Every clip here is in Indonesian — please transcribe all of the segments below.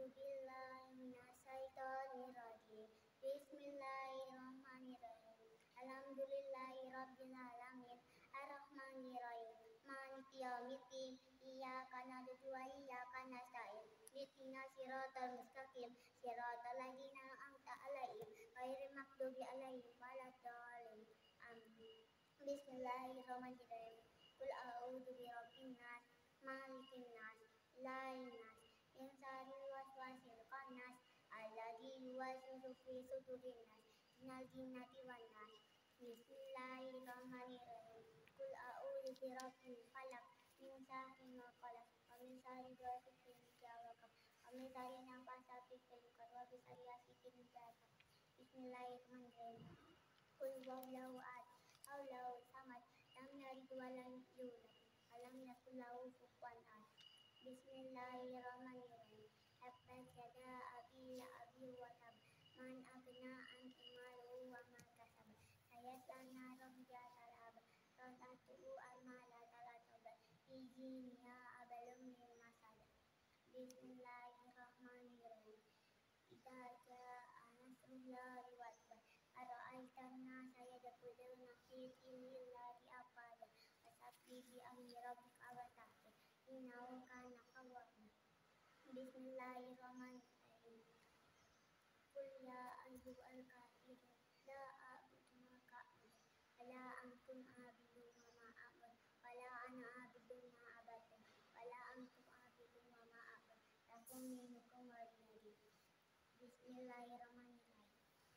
billahi minasyaitonir rajim. Bismillahirrahmanirrahim. Alhamdulillahi rabbil alamin. Arrahmanir rahim. Maliki yaumiddin. Iyyaka na'budu wa iyyaka nasta'in. Ihdinas siratal mustaqim. Siratal ladzina an'amta 'alaihim ghairil maghdubi 'alaihim waladdallin. Amin. Bismillahirrahmanirrahim. Qul a'udzu birabbin nas, malikin nas, ilahin nas, min syarril waswasil khannas, alladzi yuwaswisu fi sudurin nas, minal jinnati wan nas. Bismillahirrahmanirrahim. Qul a'udzu birabbil falaq, min syarri ma khalaq, wa min syarri ghasiqin idza waqab, wa min syarri nafasatis fil 'uqad, wa min syarri hasidin idza hasad. Bismillahirrahmanirrahim. Qul huwallahu ahad, Allahus samad, lam yalid wa lam yulad, wa lam yakul lahu kufuwan ahad. Bismillahirrahmanirrahim. Tabbat yada abi lahabin wa tab, man aghna anhu maluhu wa ma kasab, sayasla naran dzata lahab, tas'aluhu amma la ta'lamu, fi jiniha hablum min masad. Bismillahirrahmanirrahim. Idza jaa nasrullahi wal fath, ara'aitan nasa yadkhuluna fi dinillahi afwaja, fasabbih bihamdi rabbika wastaghfir, innahu kana tawwaba. Bismillahirrahmanirrahim. Qul ya ayyuhal kafirun la a'budu ma ta'budun wala antum a'buduna ma a'budu wala ana a'budu ma abadtum wala antum a'buduna ma a'budu lakum dinukum waliya din. Bismillahirrahmanirrahim.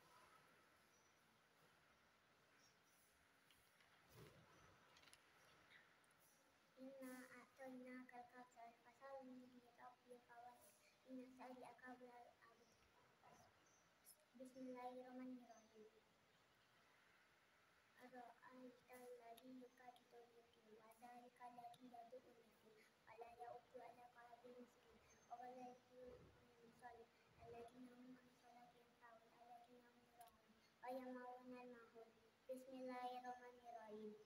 Inna a'tainakal kautsar fasalli li rabbika wanhar inna syani'aka huwal abtar. Bismillahirrahmanirrahim. Ara'aital ladzi yukadzibu bid-din wa dzalika alladzi yad'ul yatim wa la ya'uddu 'ala ta'amil miskin wa yud'u lil musallin alladzina hum 'an salatihim sahun alladzina hum yura'un wa yamna'una al-ma'un. Bismillahirrahmanirrahim.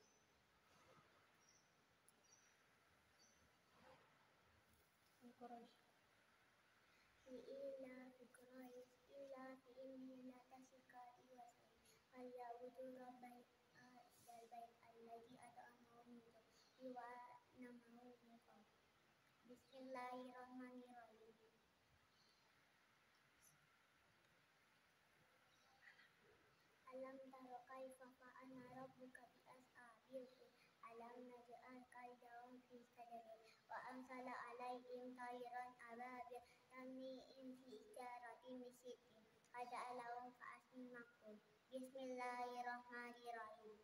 Ila fi Quraish ila fi inna tasika iwasai fal ya'budu rabbal bait alladzi at'amahum min ju'in wa amanahum min khawf. Bismillahirrahmanirrahim. Alam tara kaifa fa'ala rabbuka bi ashabil fil, alam naj'al kaydahum fi tadlil wa ansala 'alaihim tayran ababil tarmihim bi hijaratin min sijil faja'alahum ka'asfin ma'kul. Bismillahirrahmanirrahim.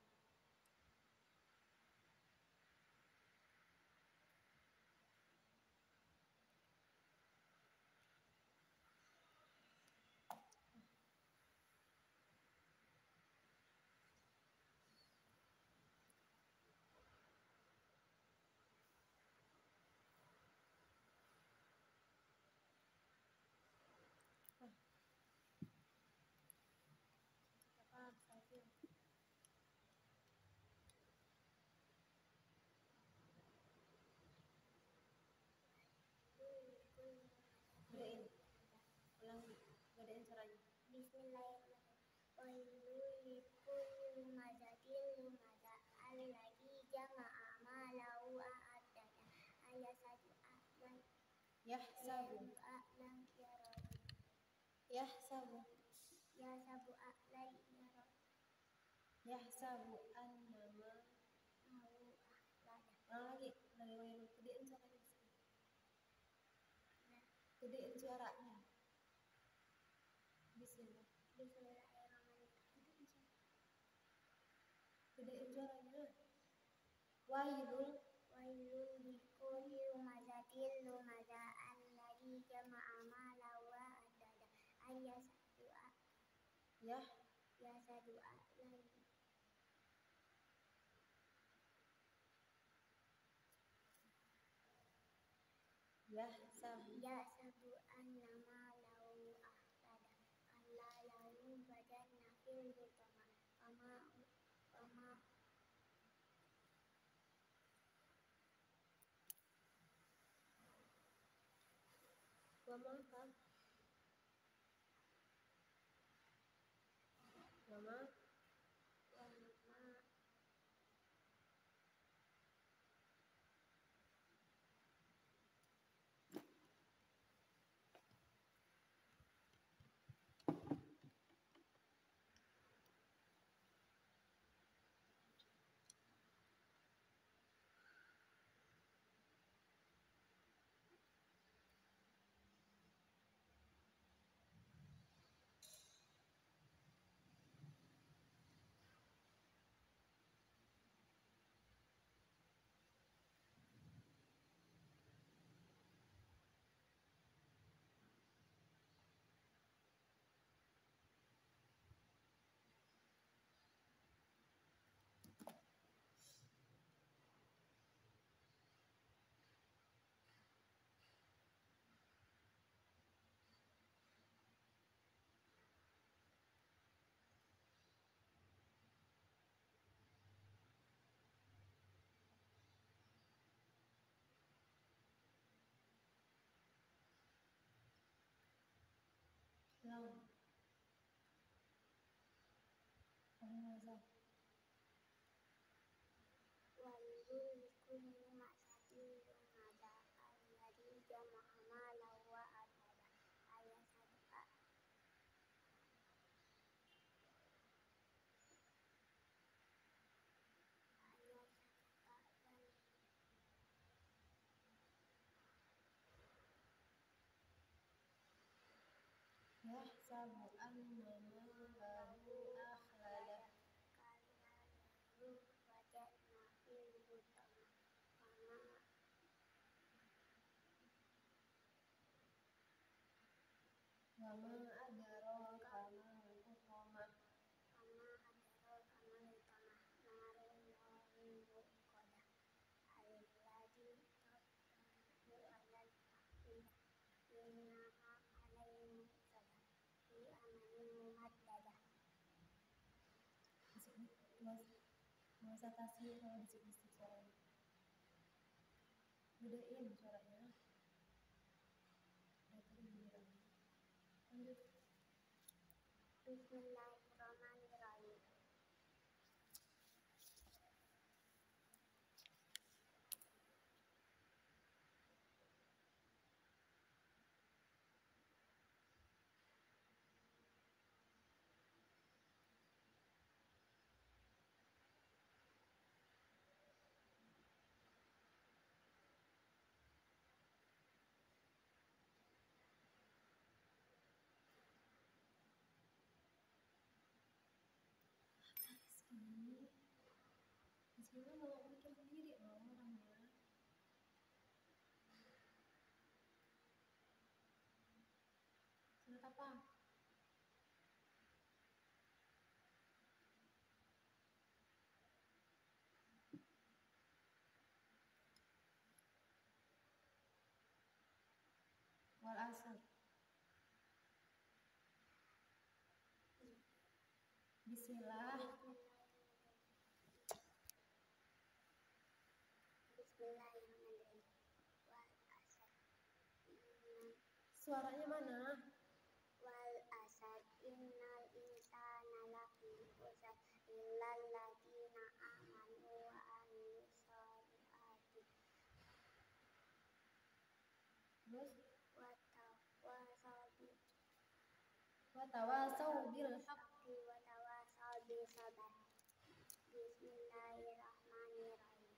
Bismillahirrahmanirrahim. Wailul likulli humazatin lumaza alladzi jama'a malahu wa addada ayasadu a'lan yahsabu a'lan yahsabu a'lan Yahsabu annama mahu ahlada. lagi gedein suaranya. Bismillah. Bismillahirrahmanirrahim. Gedein suaranya. Wailul likulli humazatin lumaza alladzi jama'a malahu wa addada ayasadu a'lan yahsabu annama lahu ahlada alla yunbadanna fil hutama Wa ma lahu akhlada. wajadna minhu tamama Wa ma adraka mal hutama. narun muqadah allati tattali'u alal afida innaha alaihim muqadah fi amanin mumaddadah. Nggak usah tasbih kalau bisik-bisik suaranya. Gedein suaranya. Udah tadi beneran. Lanjut. Bismillahirrahmanirrahim. Bismillah mau mikir sendiri loh orangnya. Surat apa? Wal asr. Bismillah. Bismillahirrahmanirrahim. Wal asr. Suaranya mana? Wal asr innal insana lafi khusr illal ladzina amanu wa amilus solihati Terus watawasau watawasau bil haq. haqqi watawasau bis sabr. Bismillahirrahmanirrahim.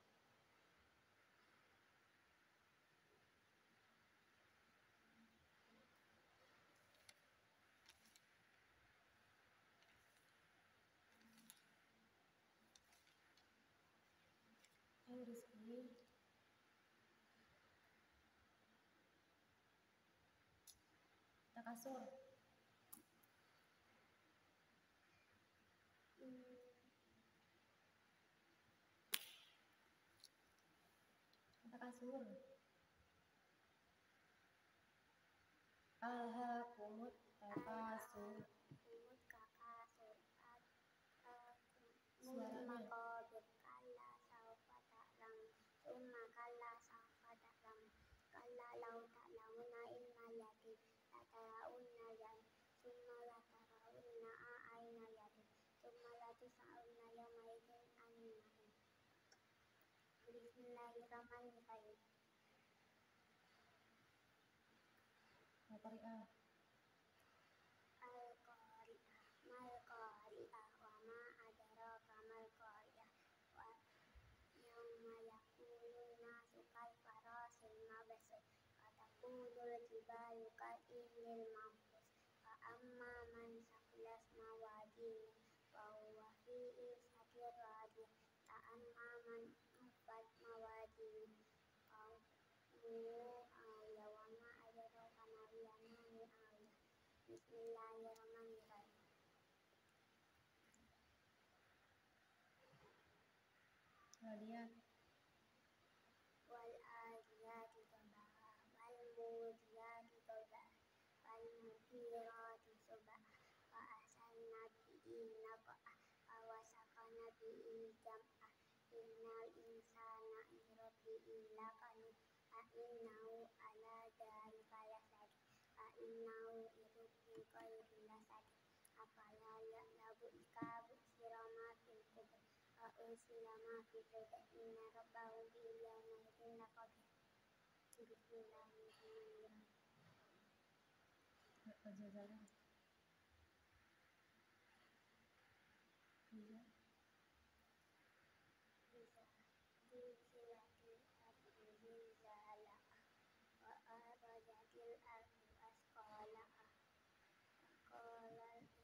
Ayo Rizky. Takasur. Takasur. Alhaakumut takasur. Umut kakasur Suaranya. maqabir kalla saufa ta'lam summa kalla saufa ta'lam kalla law ta'lamuna ilmal yaqin lataraunna summa lataraunna a'ainal yaqin summa latus'alunna yawma idzin 'anil na'im. Bismillahirrahmanirrahim. Al-Qari'ah. Al-Qari'ah mal qari'ah wa ma adraka mal qari'ah wa yauma yaqulun nasu kal farasil mabsur wa taqulul jibalu kal ihnil manfus fa amma man saqulas mawazinu wa huwa fi ishatir radiyah fa amma man khaffat mawazinu fa ummuhu hawiya wa ma adraka ma hiya naru hawiyah. Bismillahirrahmanirrahim. Radiat. Wal adiyati dhabaha wal mudiyati dhabaha wal mughirati subha wa asanna bihi naq'a wa wasaqana bihi jam'a innal insana li lakanut fa innahu ala dzalika lasadir fa innahu irubbi ghairu lasadir afala ya'lamu ikabu sirama fil kubur wa unsila ma fi jawda inna rabbahum bil yawma idin laqabir. Bismillahirrahmanirrahim. Al-Jazari. Iya. Zilzilatil ardi zilzalaha wa akhrajatil ardu asqalaha wa qala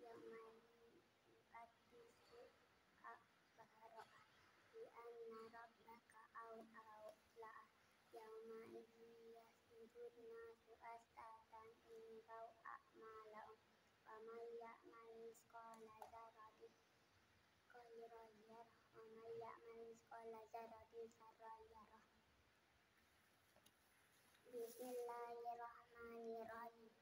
yuhaddisu akhbaraha bi anna rabbaka awla yauma idzi yasjudun nasu astatan indau a'malahum faman ya'mal misqala dzarratin khairan yarah wa man ya'mal misqala dzarratin syarran yarah. Bismillahirrahmanirrahim.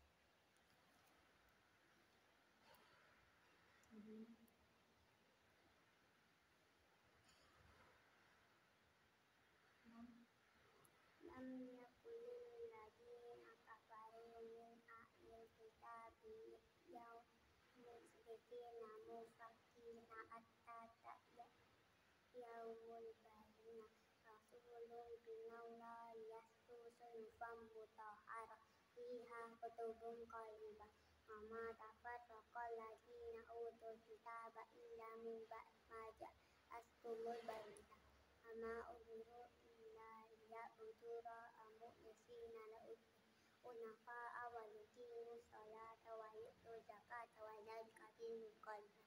Lam yakulil ladina kafaru min ahlil kitabi musyrikina mufakkina hatta yaumul bayyinah rasulun minallahi yatlu suhufan mutahharah fiha kutubun qayyimah wa ma tafarraqal ladina utul kitaba illa min ba'di ma ja'ahumul bayyinah wa ma umiru illa liya'budu rabba mukhlisina lahu-d-din hunafa'a wa yuqimus sholata wa yu'tuz zakata wa dzalika dinul qayyim.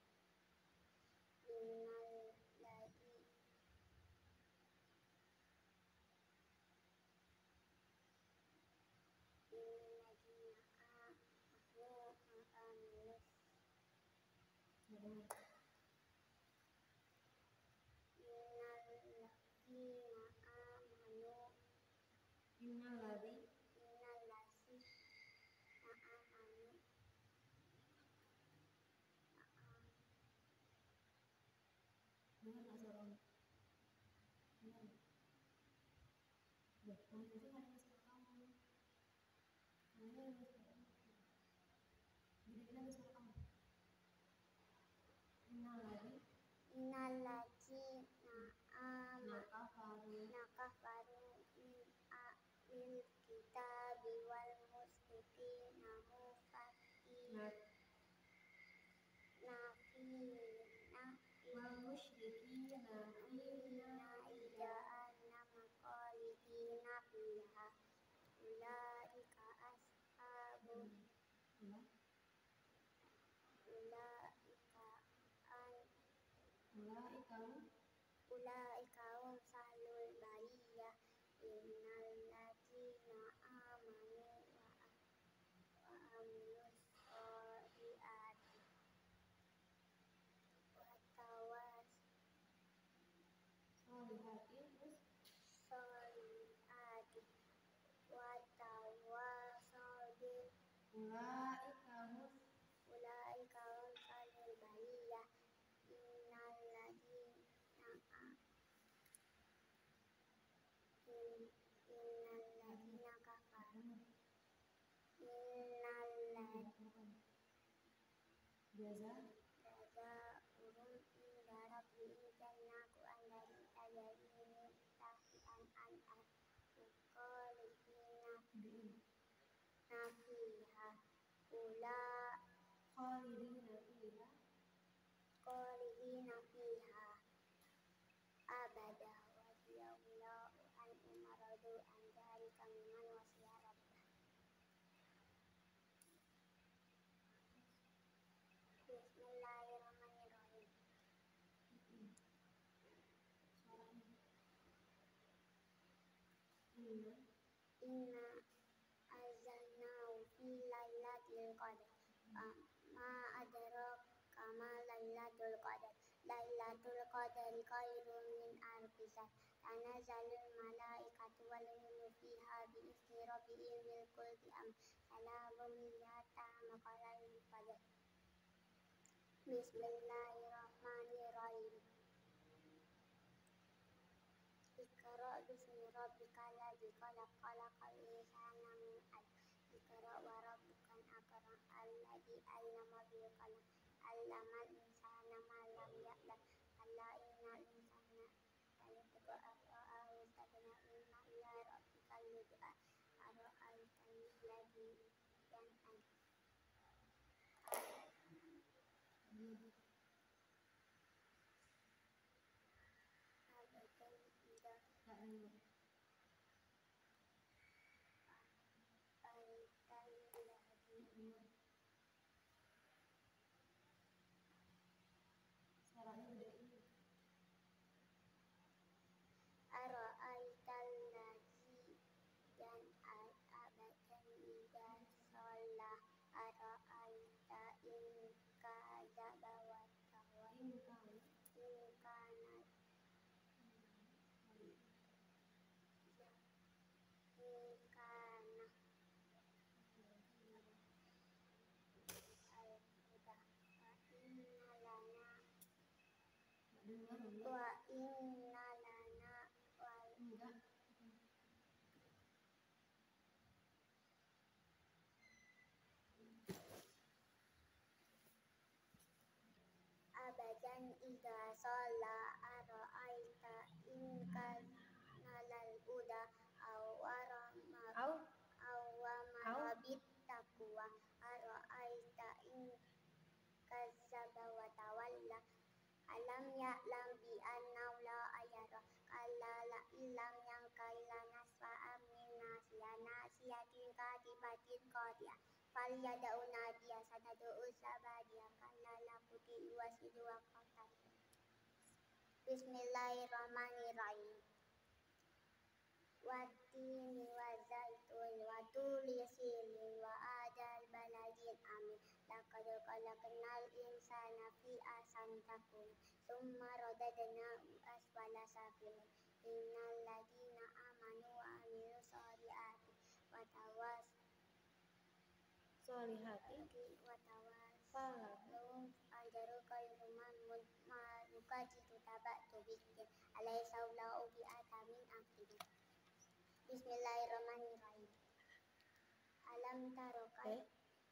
Innalladzina kafaru min ahlil kitabi wal musyrikina mufakkina jahannama khalidina fiha ulaika ashabul ulaika hum sahlul bariyah innalladzina amanu wa amilus solihati wa tawas solihati wa tawasau bil ulaika hum sahlul bariyah innalladzina kafaru jazaa'uhum inda rabbihim jannatu adnin tajri min tahtiha al-anhar khalidina fiha abada radhiyallahu anhum wa radu an dzalika mimman wasi'a rabbah. Bismillahirrahmanirrahim. Inna anzalnahu fi lailatul qadar ma adraka ma lailatul qadar lailatul qadari khairun min alfi syahr tanazzalul malaikatu wal ruhu fiha bi izni rabbihim min kulli amr salamun hiya hatta matla'il fajr. Bismillahirrahmanirrahim. Iqra bismi rabbikal ladzi khalaq khalaqal insana min 'alaq Iqra wa rabbukal akram alladzi 'allama bil qalam 'allamal insana ma lam ya'lam kalla innal insana layatgha an-ra'ahu istaghna inna ila rabbikal ruj'a ara'aytal ladzi yanha abadan ida aital ladzi inna lana wal Enggak. abadan idza shalla ara'aita in kana lal uda aw warama Au. aw marabit taqwa ara'aita in kazzaba wa tawalla alam ya'lam bi anna la ayara kalla la illam yankai lanasfa'am min nasiyatin katibatin qadiya fal yad'u nadiya sanad'u zabadiya kalla la kuti wasidu wa qatar. Bismillahirrahmanirrahim. Wattini wa zaitun wa turi silin wa adal baladin amin laqad khalaqnal insana fi ahsani taqwim summa radadnahu asfala safilin innal ladina amanu wa amilus solihati wa tawassaw ajaru kairuman manukajitu tabatu bikin alaihsaulahu bi atamin aktibi. Bismillahirrahmanirrahim. Alam tarokai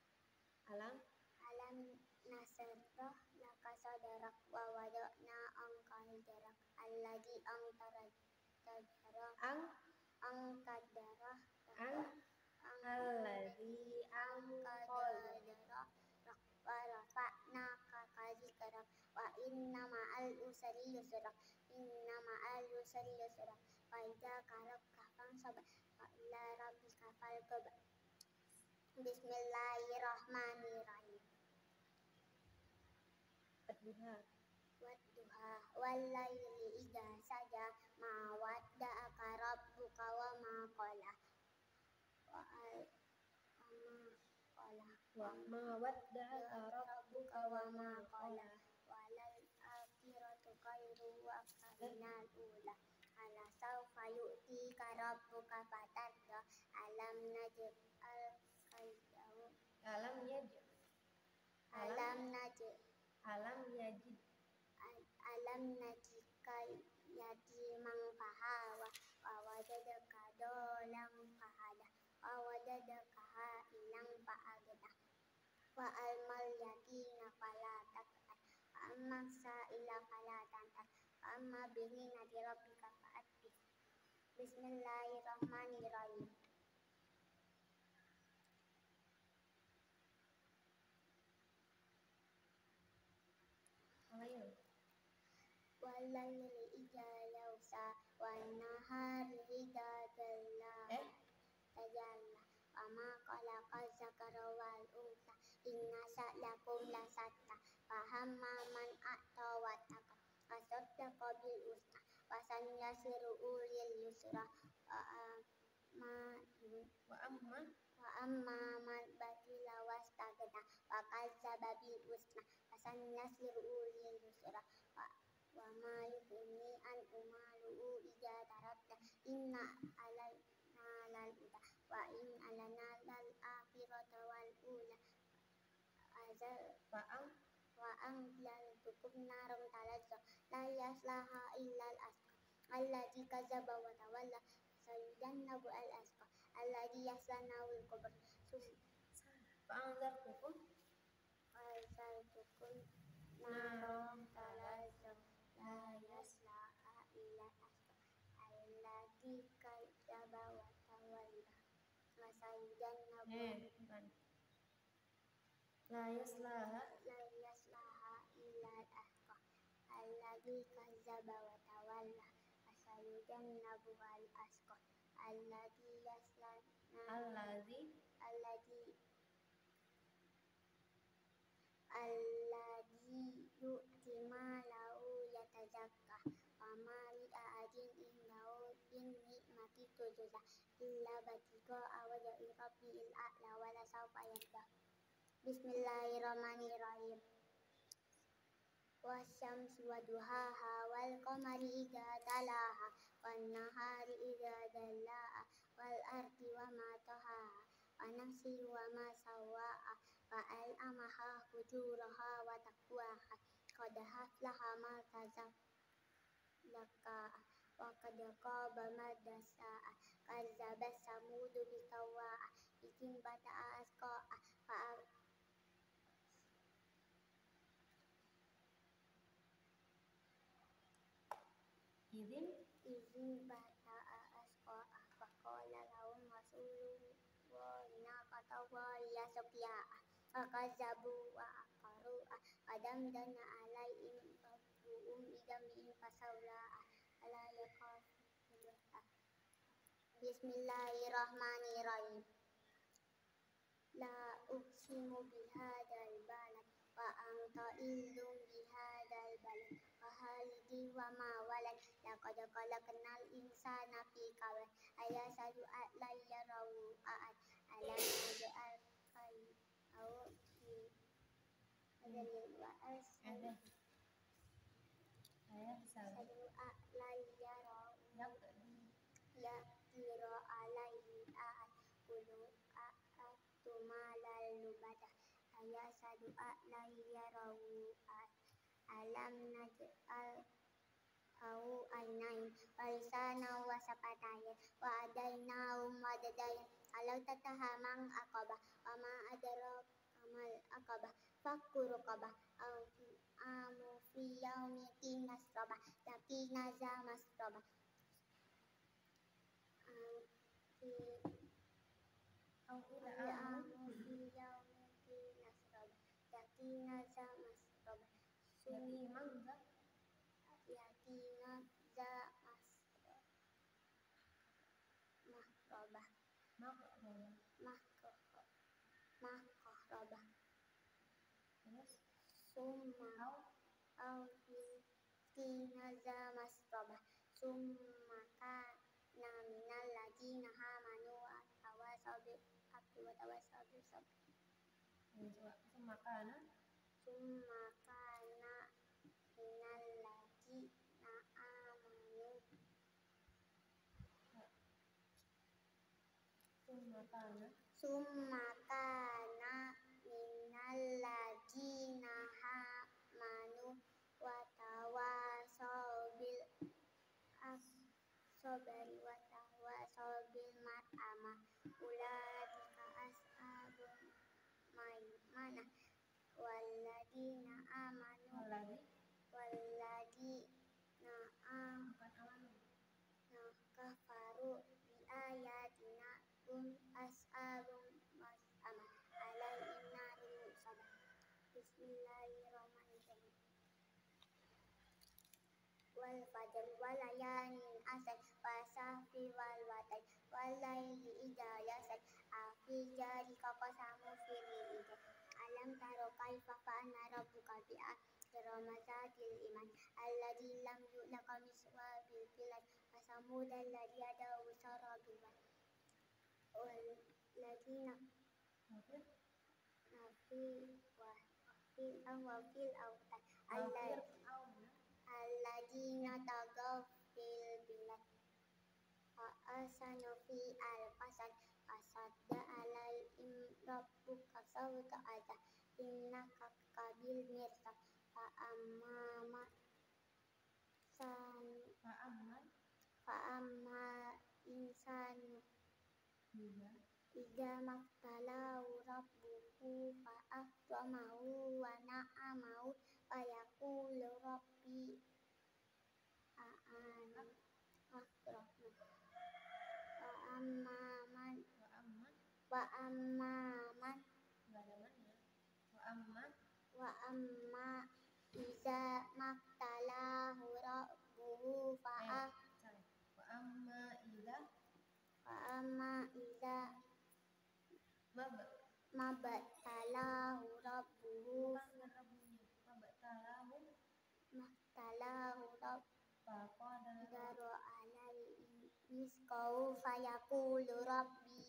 alam nasrah laka sadrak wa wada'na angka hijrak alladhi angkara tajarah angkadarah Alladzi angkadarah wa rafa'na kakazikrak wa inna ma'al usri yusra wa idza karabka fansab wa ila rabbika farghab. Bismillahirrahmanirrahim. Wadduha wal laili idza saja ma wadda'aka rabbuka wa ma qala wa ma wadda'aka rabbuka wa ma qala walal akhiratu khairu wa minal ula ala sawfa yu'tika rabbuka fatarda alam naj'al kaidahu alam yajid najika yatiman fahawa wa wajadaka dolam fahada wa wajadaka ha'ilan fa'agna wa almal yatina fala taqhar wa amma sa'ila fala tanhar wa amma bihinati rabbika fa'addih. Bismillahirrahmanirrahim. Walaili idza yawsa wan nahari idza tajalla wa ma khalaqa dzakara wal unsa inna sa'yakum lasatta fa hamma man a'ta wa taqa wa saddaqa bil husna wa sanyasiru lil yusra wa amma man bakila wastagna wa kazzaba bil husna wa sanyasiru lil yusra wa ma yughni an umaluhu idza taradda inna alaina lal huda wa in alana lal akhirata wal ula wa anzaltukum narum talazza la yaslaha illal asqa alladzi kadzaba wa tawalla sayujannabu al asqa alladzi yaslanahu al kubra fa'anzartukum narum talazza la yaslaha illal asqa alladzi kadzaba wa tawalla sayujannabu la yaslaha illal asqa alladzi kadzaba wa tawalla sayujannabu al asqa alladzi yu'ti malahu yatazakka wa ma li ahadin indahu min ni'mati tujza illa batiqa wajhi rabbil a'la wa la sawfa yarda. Bismillahirrahmanirrahim. Wasyamsi waduhaha wal qamari idza talaha wan nahari idza jallaha wal ardi wa ma tahaha wa nafsin wa ma sawaha wa alhamaha fujuraha wa taqwaha qad aflaha man tazakka. laka wa qad qaba madasa kadzdzaba samudu bitawa izin bata'a asqa fa izin bata'a asqa faqala lahum rasulullahi naqatallahi yasqiyaha fakazzabu wa aqaru adamdana alaihim rabbuhum bidambihim fasawlaha ala yaqafu Bismillahirrahmanirrahim. La uqsimu bihadzal balad wa anta illum bihadzal balad wa halidin wa ma walad laqad khalaqnal insana fi kabad ayasadu la yarawu a'ad alam naj'al kaydahu fi adalil wa asadu sadu la yarawu ya tiro alaihi a'ad kulu a'atu malal lubada ayasadu la yarawu a'ad alam naj'al au ainain walisana wa sapatayn wa adainahu madadain alau tatahamang aqabah wa ma adraka kamal aqabah fakku raqabah amu fi yaumitin nasrabah yakina za masrabah amu fi yaumitin nasrabah yakina za masrabah yatina za mahkobah summa au tina za masrabah summa kana minal ladina amanu wa tawasaw bil haqqi wa tawasaw bis sabr summa kana minal ladina amanu summa kana minal ladina amanu wa tawasaw bil sabri wa tawasaw bil marhamah ulaika ashabul maimanah walladina amanu kafaru bi ayatina hum ashabul mas'amah alaihim narun musadah. Bismillahirrahmanirrahim. Wal fajr wal layalin asr wa sahfi wal watar wal laili idza yasr afi jarika qasamu firil alam taro kaifa fa'ala rabbuka bi'iramazatil iman alladzi lam yulqa miswa bil bilad fasamud alladzi adaw sarabil wal ladina fil awtan alladzina tagaw fil bilad asanu fi al-fasad asadda alaihim rabbuka sawta azab innaka qabil mirsad fa amma insanu idza mabtalahu rabbuhu fa akramahu wa na'amahu fa yaqulu rabbi akrama wa amma iza mabtalahu rabbuhu fa amma iza mabtalahu rabbuhu faqadara alaihi rizqahu fayaqulu rabbi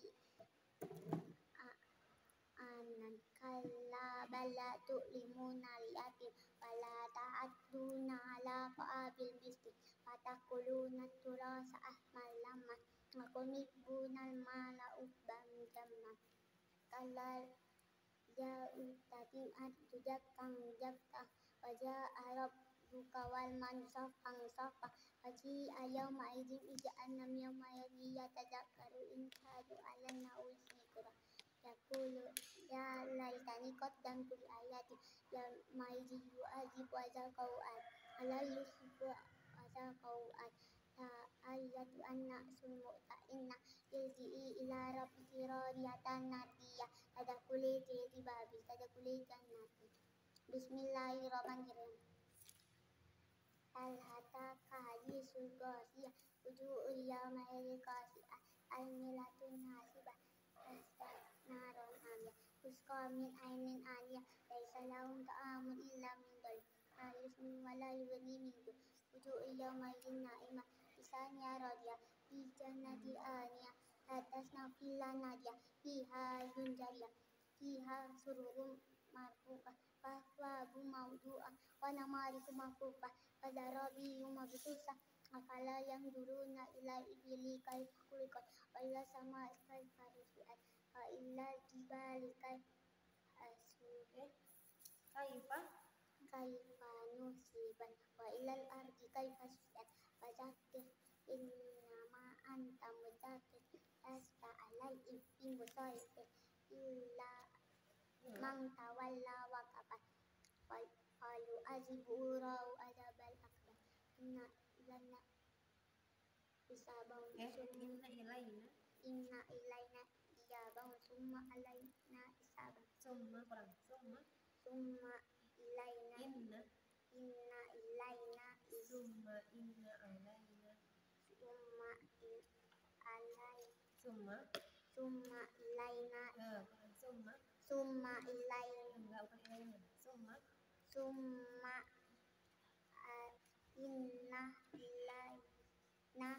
anan kalla bala tu'limuna al-yatim wala ta'adduna ala qa'abil miskin fatakuluna turasa ahmal lamma wa kunibuna al-mala ubban jamma kalla ja'utatim atujakkang jakka wa ja'a rabbuka wal man saffan saffa Haji ayam ma'idin ija'annam yawmayani yatadakkaru insanu alan na'usikura yakulu ya laitani qaddamtu li ayati ya ma'idin yu'azibu azaqau'at ala yusibu azaqau'at ayatu anna sumu'ta inna ilzi'i ila rabbiki radiyatan nadiyah tadakuli tiri babi tadakuli jannati. Bismillahirrahmanirrahim. Al-hataka hadisul ghasiyah wujuhul yawma idhin qasiyah al-milatun hasibah naron hamiyah tusqa min ainin aniyah laisa lahum ta'amun illa min dhari la yusmin wa la yughni min ju' wujuhul yawma idhin na'imah lisaniha radiyah fi jannati aniyah la tasna filla nadiyah fiha yunjariyah fiha sururun marfu'ah faswabu mawdu'ah wa namariku mafufah Fadarabi mabsusah afala yang duruna ila ibili kaifa khuliqat wa ila sama'i kaifa rufi'at wa ila jibali kaifa nusibat wa ila al-ardi kaifa sufiat fadzakir innama anta mudzakir lasta alaihim bimusaitir illa man tawalla wa kafar qalu aziburahu adzabal akbar inna ilaina hisabahum inna ilaina iyabahum summa alaina hisabahum summa ilaina inna ilaina summa inna alaina summa ilaina summa ilaina summa inna ilaina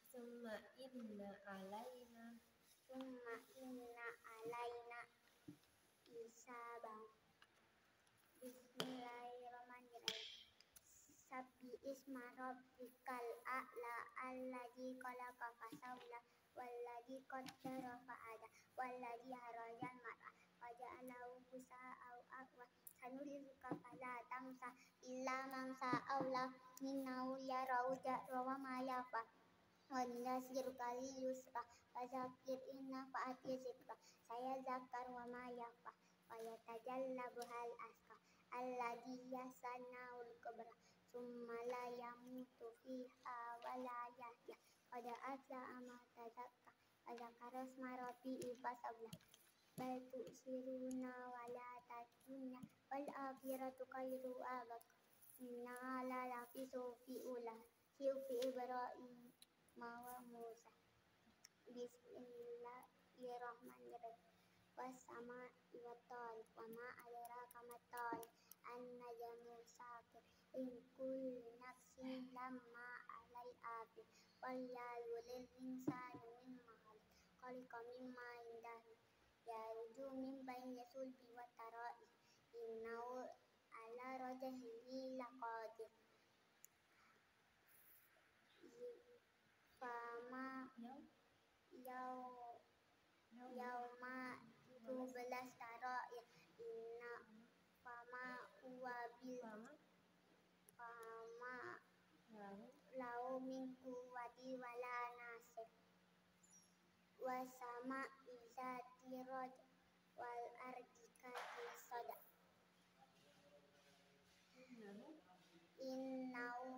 hisabahum. Bismillahirrahmanirrahim. Sabbi isma rabbikal a'la alladzi khalaqa fasawwa walladzi qaddara fahada walladzi harajal mar'a waja'alahu gusa'au ahwa sanurizuka fala tamsa illa man sa'allah innahu yarauka wa ma yafa wa nasiruka lil yusra fadzakir inna fa'ati zikra saya zakar wa ma yafa wa yatajallabuhal asqa alladzi yasannaul kubra summa la yamutu fiha wa la yahya qad aflaha man tazakka wa dzakara isma rabbihi fasawwa bal tu'siruna wala tadunya wal akhiratu khairu abaq inna ala lafi sufi ula sufi Ibrahim wa Musa. Bismillahirrahmanirrahim. Was-sama'i wat-tariq wa ma adraka mat-tariq an-najmu saqib in kullu nafsin lamma 'alaiha wal yalul insanu mimma khaliqa mimma indahu yaruju min baini sulbi wa tara'i innahu ala raj'ihi laqadir fama yauma tubelas tara'i inna fama huwa bil fama lau min quwwati wala nasir wasama izati raj wal ardi kati sada innahu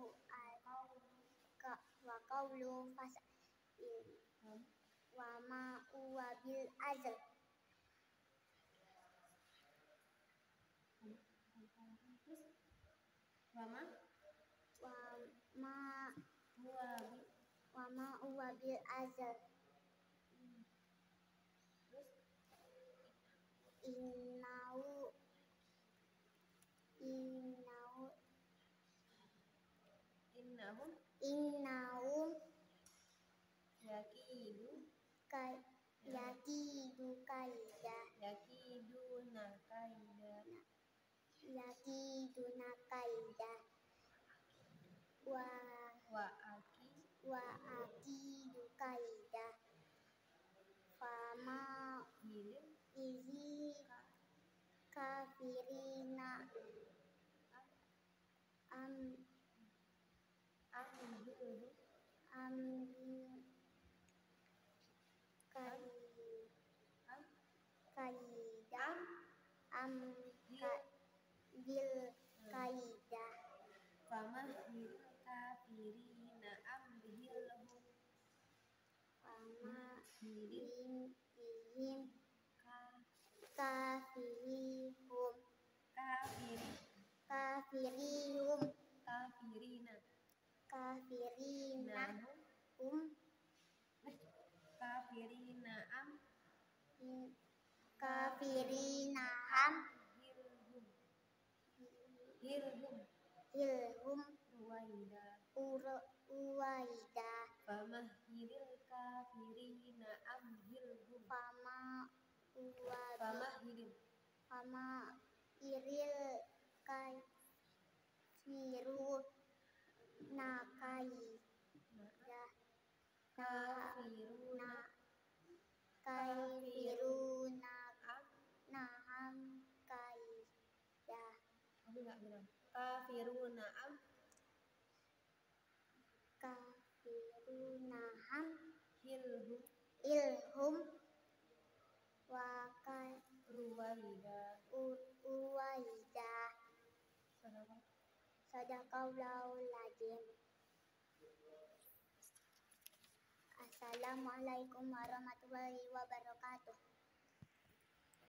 wa qawlu fas wa ma huwa bil azl wa ma huwa bil azl innahu yakidu kaida wa akidu kaida fama izi kafirina kaidah bil kaidah famahhil kafirina amhilhum famahhilhum kafirihum kafirihum kafirina kafirinahum kafirinaham hilhum uwaida famahhilil kafirina amhilhum fama iril kafiru nakai kaifiruna naham kaidah kafirunaham ilhum wakai uwaida sadaqallahul adzim. Assalamualaikum warahmatullahi wabarakatuh.